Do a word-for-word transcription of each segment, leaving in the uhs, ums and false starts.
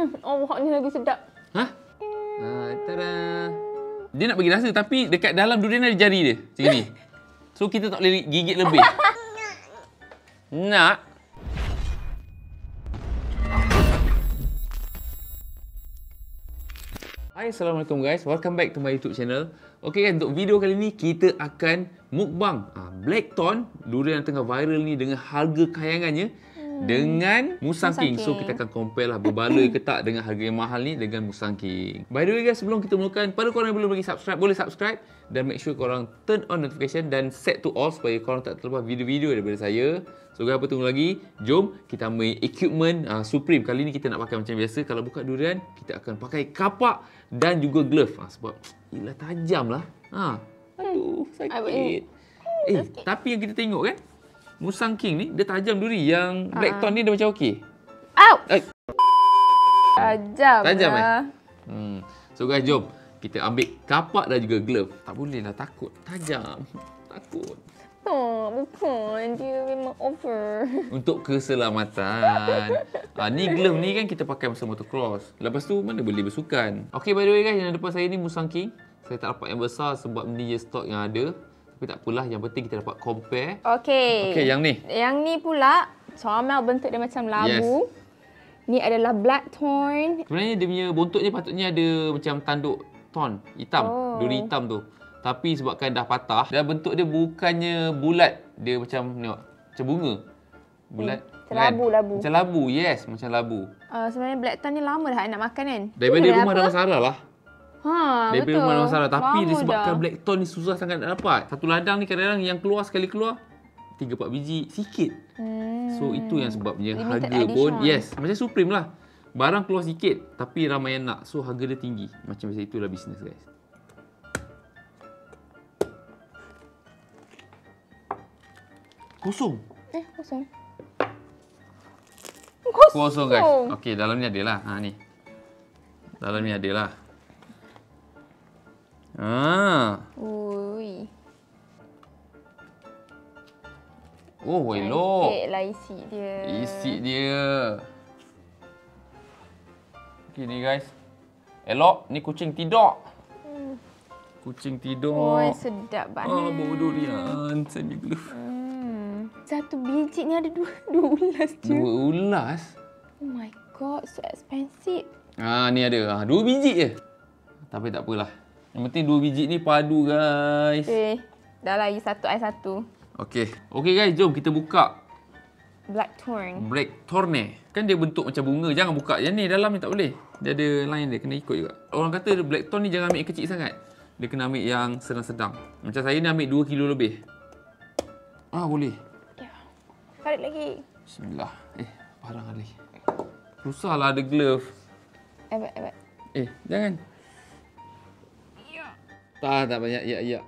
Hmm, oh, ni lagi sedap. Hah? Ah, tada. Dia nak bagi rasa tapi dekat dalam durian ada jari dia. Macam ni. So kita tak boleh gigit lebih. Nak? Hai, Assalamualaikum guys. Welcome back to my YouTube channel. Okay kan, untuk video kali ni kita akan mukbang ah, Blackthorn, durian yang tengah viral ni dengan harga kayangannya hmm. dengan Musang King. So kita akan compare lah berbaloi ke tak dengan harga yang mahal ni dengan Musang King. By the way guys, sebelum kita mulakan, pada korang yang belum lagi subscribe, boleh subscribe dan make sure korang turn on notification dan set to all supaya korang tak terlepas video-video daripada saya. So guys, apa tunggu lagi? Jom kita ambil equipment uh, Supreme. Kali ni kita nak pakai macam biasa. Kalau buka durian, kita akan pakai kapak dan juga glove. Ha, sebab ialah tajam lah. Ha. Aduh, sakit. Eh, tapi yang kita tengok kan, Musang King ni dia tajam duri. Yang Blackthorn ni dia macam okey. Au! Eh. Tajam. Tajam lah. eh? Hmm. So guys, jom kita ambil kapak dan juga glove. Tak boleh lah, takut. Tajam. Takut. Oh, bukan. Dia memang over. Untuk keselamatan. Ha, ni glove ni kan kita pakai masa motocross. Lepas tu mana boleh bersukan. Okay, by the way guys, yang depan saya ni Musang King. Saya tak dapat yang besar sebab ni je stok yang ada. Tapi tak apalah, yang penting kita dapat compare. Okay. Okay, yang ni. Yang ni pula, comel bentuk dia macam labu. Yes. Ni adalah Blackthorn. Sebenarnya dia punya buntutnya patutnya ada macam tanduk thorn hitam. Oh. Duri hitam tu. Tapi sebabkan dah patah, dan bentuk dia bukannya bulat. Dia macam, tengok, macam bunga. Bulat. Hmm, macam labu, kan? labu. Macam labu, yes. Macam labu. Uh, sebenarnya Blackthorn ni lama dah nak makan kan? Daripada rumah Damansara Sarah lah. Ha, Daripada betul. rumah Damansara Sarah. Tapi lama disebabkan dah. Blackthorn ni susah sangat nak dapat. Satu ladang ni kadang-kadang yang keluar sekali keluar, tiga empat biji, sikit. Hmm. So, itu yang sebabnya limited harga edition pun, yes. Macam Supreme lah. Barang keluar sikit, tapi ramai yang nak. So, harga dia tinggi. Macam biasa, itulah bisnes guys. Kosong. Eh, kosong. Kosong, kosong guys. Okey, dalam ni ada lah. Ha, ni. Dalam ni ada lah. Ha. Ui. Oh, elok. Cantik lah isi dia. Isi dia. Okey ni guys. Elok. Ni kucing tidur. Hmm. Kucing tidur. Oh, sedap banget. Oh, bau durian. Saya glove. Hmm. Satu biji ni ada dua, dua ulas je. Dua ulas? Oh my god, so expensive. Ah, ni ada. Ah, dua biji je. Tapi tak apalah. Yang penting dua biji ni padu guys. Eh, dah lagi satu, I satu. Okey. Okey guys, jom kita buka. Blackthorn. Blackthorn ni. Kan dia bentuk macam bunga. Jangan buka. Yang ni dalam ni tak boleh. Dia ada line dia. Kena ikut juga. Orang kata Blackthorn ni jangan ambil yang kecil sangat. Dia kena ambil yang sedang-sedang. Macam saya ni ambil dua kilo lebih. Ah, boleh. Tarik lagi. Bismillah. Eh, parang kali. Susahlah ada glove. Ebat, ebat. Eh, jangan. Ya. Tak, tak banyak. Ya, ya.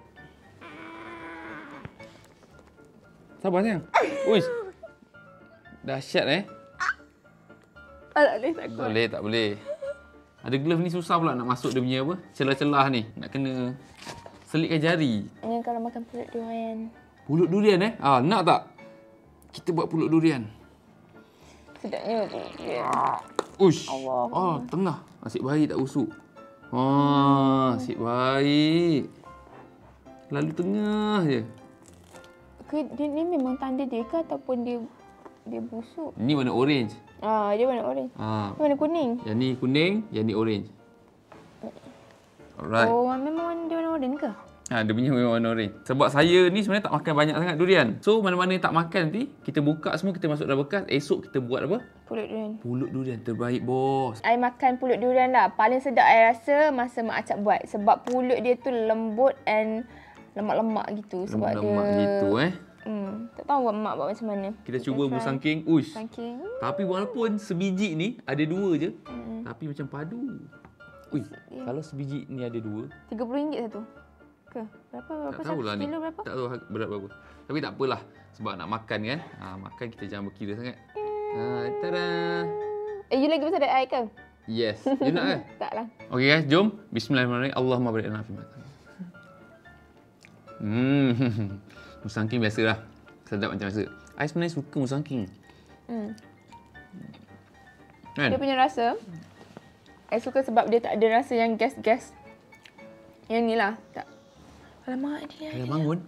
Sabar sayang. Uish. Dahsyat eh. Oh, tak boleh, takut. Tak boleh, tak boleh. Ada glove ni susah pula nak masuk dia punya apa? Celah-celah ni. Nak kena selitkan jari. Ini kalau makan pulut durian. Pulut durian eh? Ah, nak tak? Kita buat pulut durian. Sedapnya durian. Uish. Allah. Oh, tengah. Nasib baik tak usuk. Ah, nasib baik. Lalu tengah je. Ke, dia ni memang tanda dia ke ataupun dia dia busuk? Ni warna orange. Ah, dia warna orange. Ah. Dia warna kuning. Yang ni kuning, yang ni orange. Alright. Oh, memang dia warna orange ke? Ha, dia punya memang warna orange. Sebab saya ni sebenarnya tak makan banyak sangat durian. So, mana-mana tak makan nanti, kita buka semua, kita masuk dalam bekas. Esok kita buat apa? Pulut durian. Pulut durian terbaik, bos. I makan pulut durian lah. Paling sedap I rasa masa Mak Acap buat. Sebab pulut dia tu lembut and lemak-lemak gitu. Sebab lemak-lemak dia... gitu eh. Hmm, tak tahu Mak buat macam mana. Kita cuba Musang King. Uish. Musang King. Tapi walaupun sebiji ni ada dua je. Hmm. Tapi macam padu. Ui, yeah. Kalau sebiji ni ada dua. tiga puluh ringgit satu. Ke? Berapa? Berapa? Tak tahulah ni. Kilo berapa? Tak tahu berat berapa. Tapi tak apalah. Sebab nak makan kan. Ha, makan kita jangan berkira sangat. Ha, tada. Eh, you lagi besar dari I ke? Yes. You nak ke? Tak lah. Okey guys, jom. Bismillahirrahmanirrahim. Allahumma barik lana fi ma. Hmm. Musang King biasalah. Sedap macam biasa. I sebenarnya suka Musang King. Hmm. Kan? Dia punya rasa I suka sebab dia tak ada rasa yang gas-gas. Yang ni lah. Tak. Alamak dia. Dah bangun.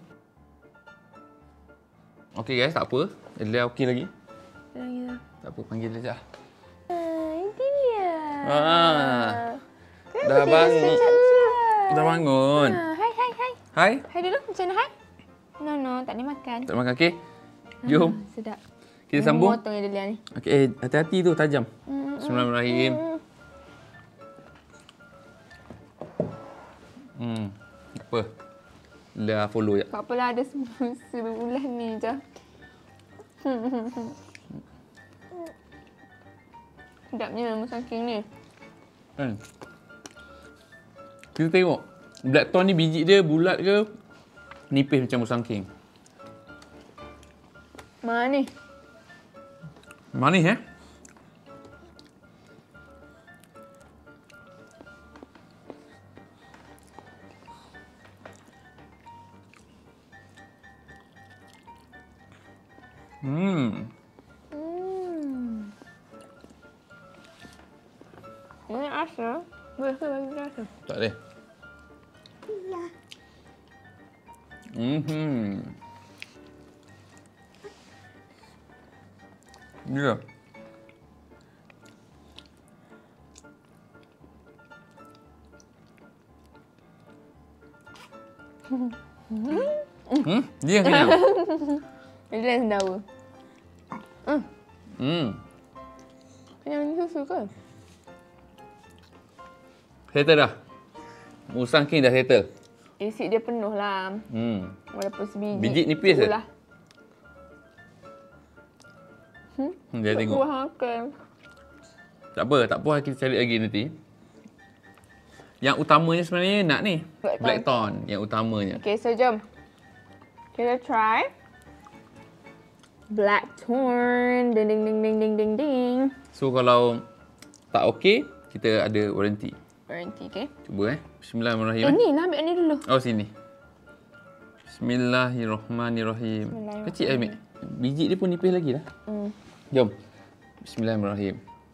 Okey guys, tak apa. Dia okey lagi. Lagi lah. Tak apa, panggil dia je lah. Ah, ini dia. Ah. Dah bangun. Dah bangun. Ah, hai, hai, hai. Hai. Hai dulu, macam mana hai? No, no, tak boleh makan. Tak makan, okey? Jom. Ah, sedap. Kita sambung. Motong dia ni. Okey, eh, hati-hati tu, tajam. Bismillahirrahmanirrahim. Hmm. Tak apa. Dah follow je. Tak apalah, ada sebulan ni je. Sedapnya musangking ni. Kan? Kita tengok. Blackthorn ni biji dia bulat ke nipis macam musangking? Manis. Manis eh? Hmm. Hmm. Ini rasa. Boleh ke bagi rasa? Tak boleh. Ya. Hmm. Ya. Hmm, dia yang kenyang. Dia yang sendawa. Hmm. Hmm. Kenyang ni susu ke? Settle dah. Musangking dah settle. Isi dia penuh lah. Hmm. Walaupun sebiji. Biji nipis ke? Lah. Hmm, dia tengok. Buah makan. Tak apa, tak puas kita cari lagi nanti. Yang utamanya sebenarnya nak ni. Blackthorn. Blackthorn yang utamanya. Okay, so jom. Kita try. Blackthorn. Ding ding ding ding ding ding ding. So kalau tak okey, kita ada warranty. Warranty, okay? Cuba eh. Bismillahirrahmanirrahim. Eh, ni lah ambil ni dulu. Oh, sini. Bismillahirrahmanirrahim. Bismillahirrahmanirrahim. Kecil eh, Mek. Biji dia pun nipis lagi dah. Hmm. Jom. Bismillahirrahmanirrahim.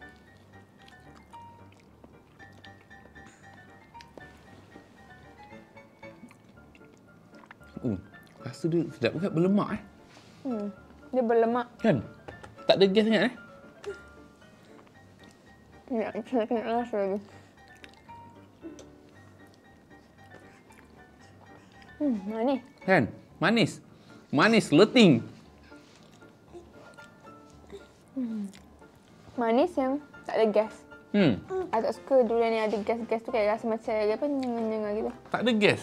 Uh, rasa dia sedap juga, berlemak eh. Hmm. Dia berlemak. Kan? Tak ada gas sangat eh. Nak kena kena rasa lagi. Hmm, manis. Kan? Manis. Manis leting. Hmm. Manis yang tak ada gas. Hmm. I tak suka durian yang ada gas-gas tu kayak rasa macam apa nyengah-nyengah gitu. Tak ada gas.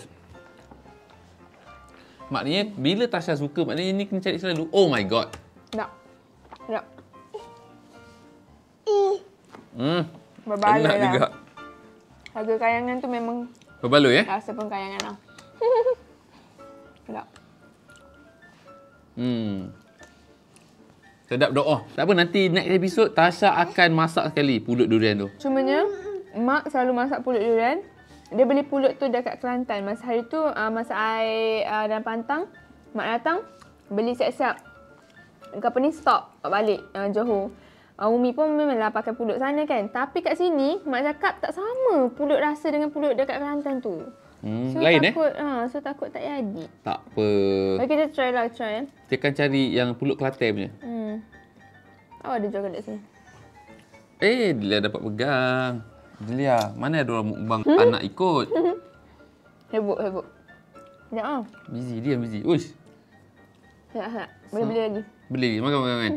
Maknanya bila Tasha suka, maknanya ni kena cari selalu. Oh my god. Tak. Tak. Hmm. Berbaloi Enak lah. juga. Harga kayangan tu memang Berbaloi eh? rasa pun kayangan lah. Tak. Hmm. Sedap doa. Tak apa, nanti next episode Tasha akan masak sekali pulut durian tu. Cumanya, Mak selalu masak pulut durian. Dia beli pulut tu dekat Kelantan. Masa hari tu, uh, masa I uh, dalam pantang, Mak datang, beli siap-siap. Apa ni, stok balik uh, Johor. Uh, Umi pun memanglah pakai pulut sana kan. Tapi kat sini, Mak cakap tak sama pulut rasa dengan pulut dekat Kelantan tu. Hmm, So, lain takut, eh? Ha, so takut tak jadi. Tak apa. Bagi kita try lah, try eh. Kita akan cari yang pulut Kelantan punya. Hmm. Awak ada jual kat sini. Eh, Delia dapat pegang. Delia, mana ada orang mukbang anak ikut? Hebuk, hebuk. Sekejap ah. Busy, dia busy. Uish. Sekejap, sekejap. Boleh beli lagi. Beli, makan, makan, makan.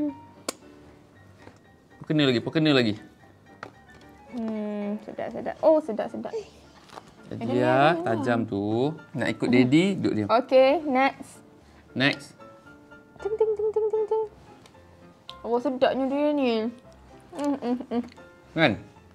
Kena lagi, kena lagi. Hmm, sedap, sedap. Oh, sedap, sedap. Delia, tajam tu. Nak ikut daddy, duduk diam. Okay, next. Next. Ting, ting, ting, ting, ting, ting. Oh, sedapnya dia ni. Hmm, hmm, hmm. Kan?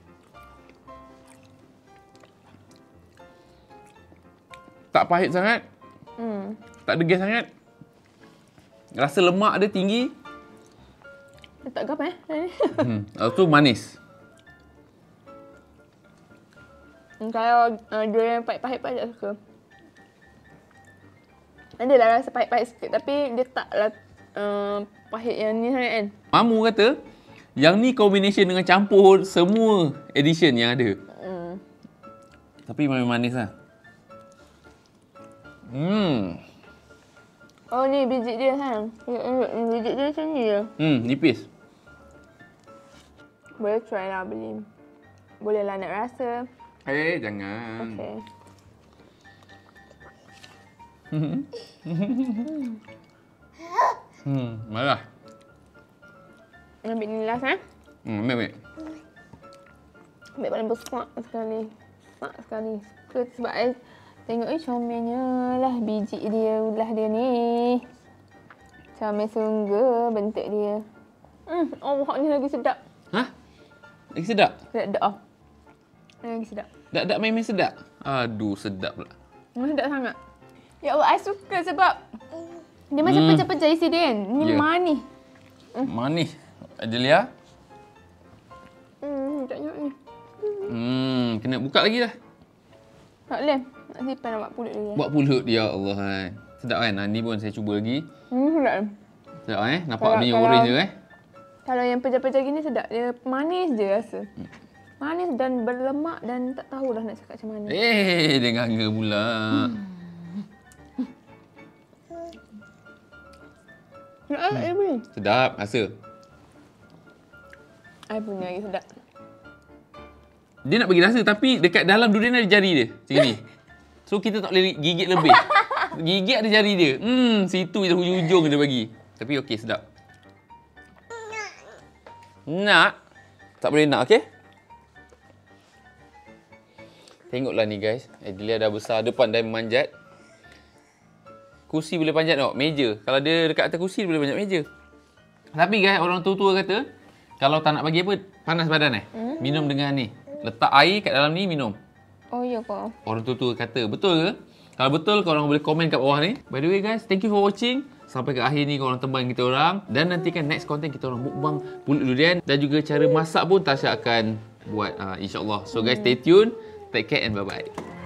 Tak pahit sangat. Hmm. Tak ada gas sangat. Rasa lemak dia tinggi. Tak gap eh? Hmm. Lepas tu manis. Kalau uh, durian pahit-pahit pun tak suka. Adalah rasa pahit-pahit sikit. Tapi dia taklah uh, pahit yang ni sangat kan. Mamu kata, yang ni combination dengan campur semua edition yang ada. Tapi memang manis lah. Hmm. Oh ni biji dia kan. Biji dia macam ni je. Hmm, nipis. Boleh try lah beli. Boleh lah nak rasa. Eh, jangan. Okay. Hmm, marah. Ambil ni last eh. Hmm, ambil, ambil. Ambil paling besar sekali. Besar sekali. Suka sebab I tengok eh comelnya lah biji dia ulah dia ni. Comel sungguh bentuk dia. Hmm, oh ni lagi sedap. Hah? Lagi sedap? Sedap dah. Lagi sedap. Dak-dak main-main sedap? Aduh, sedap pula. Sedap sangat. Ya Allah, I suka sebab dia macam Hmm. pecah-pecah isi dia kan. Ni Ya. manis. Manis. Adelia? Hmm, sedapnya ni. Hmm, kena buka lagi dah. Tak boleh. Nak simpan nak buat pulut dia. Buat pulut dia, Allah kan. Sedap kan? Ha, ni pun saya cuba lagi. Hmm, sedap. Sedap eh? Nampak Kalau- dia kalau- orange je eh? Kalau yang pecah-pecah gini sedap. Dia manis je rasa. Manis dan berlemak dan tak tahu dah nak cakap macam mana. Eh, dia nganga pula. Nak hmm. I beli. Sedap, rasa. I punya lagi sedap. Dia nak bagi rasa tapi dekat dalam durian ada jari dia. Macam ni. So kita tak boleh gigit lebih. Gigit ada jari dia. Hmm, situ je hujung-hujung dia bagi. Tapi okey, sedap. Nak? Tak boleh nak, okey? Tengoklah ni guys. Adelia dah besar, depan dah memanjat. Kursi boleh panjat tau, meja. Kalau dia dekat atas kursi, dia boleh panjat meja. Tapi guys, orang tua-tua kata, kalau tak nak bagi apa, panas badan eh. Hmm? Minum dengan ni. Letak air kat dalam ni, minum. Oh ya kau. Orang tua-tua kata, betul ke? Kalau betul, korang boleh komen kat bawah ni. By the way guys, thank you for watching. Sampai ke akhir ni korang teman kita orang. Dan nantikan next content kita orang mukbang pulut durian. Dan juga cara masak pun Tasha akan buat uh, insyaAllah. So guys, stay tune. Take care and bye-bye.